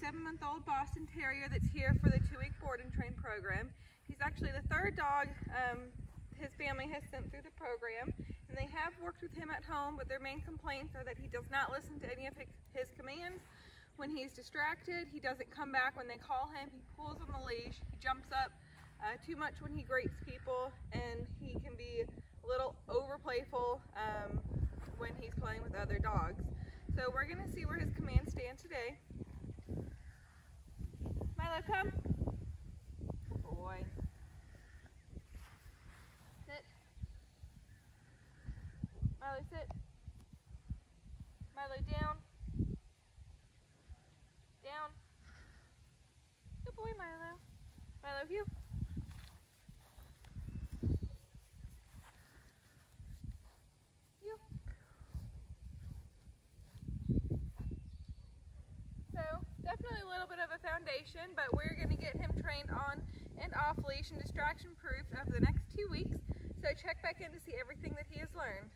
7-month-old Boston Terrier that's here for the 2-week board and train program. He's actually the third dog his family has sent through the program, and they have worked with him at home, but their main complaints are that he does not listen to any of his commands. When he's distracted, he doesn't come back when they call him. He pulls on the leash, he jumps up too much when he grates people, and he can be a little over playful when he's playing with other dogs. So we're going to see where his commands stand today. Milo, come. Good boy. Sit. Milo, sit. Milo, down. Down. Good boy, Milo. Milo, you. You. So, definitely a little bit of a foundation, but we're going to get him trained on and off leash and distraction proof over the next 2 weeks. So check back in to see everything that he has learned.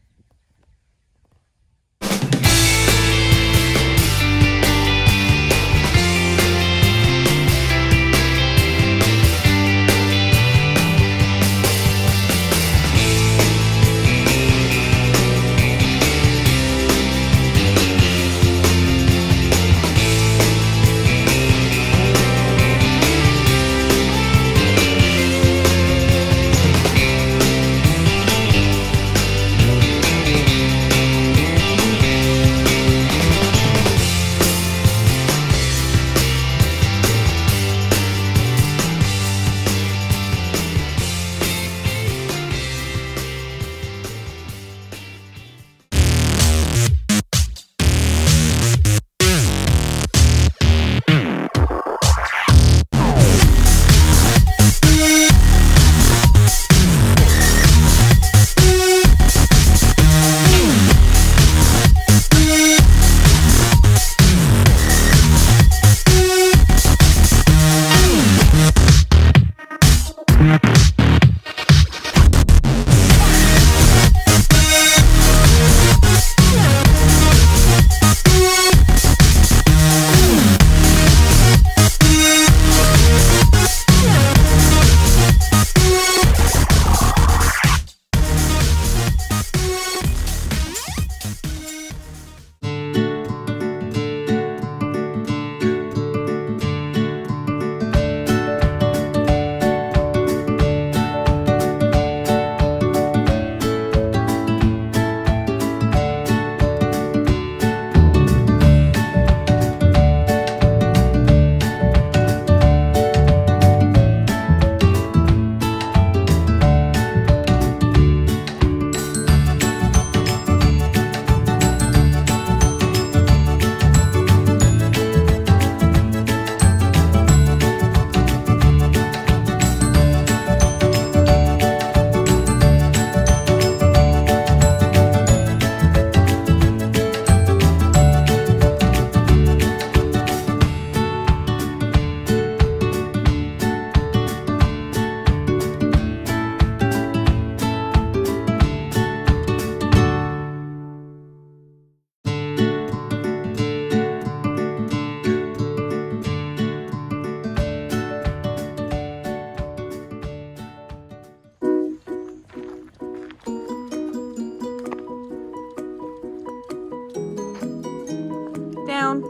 Down.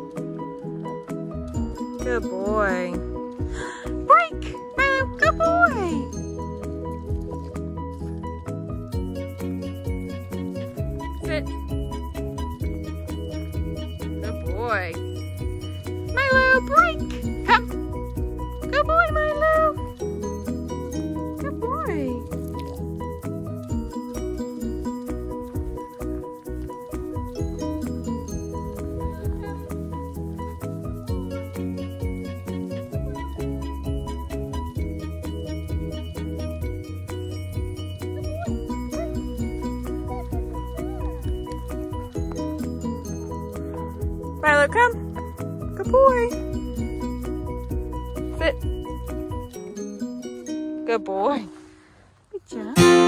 Good boy. Break! Milo, good boy! Sit. Good boy. Milo, break! Come. Good boy, Milo. Good boy. Milo, come. Good boy. Sit. Good boy. Good job.